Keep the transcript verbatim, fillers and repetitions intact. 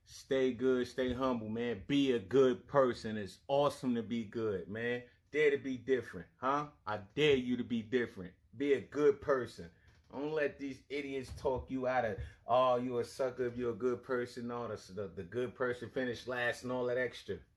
Stay good, stay humble, man. Be a good person. It's awesome to be good, man. Dare to be different, huh? I dare you to be different. Be a good person. Don't let these idiots talk you out of, oh, you a sucker if you're a good person, all the, the, the good person finish last and all that extra.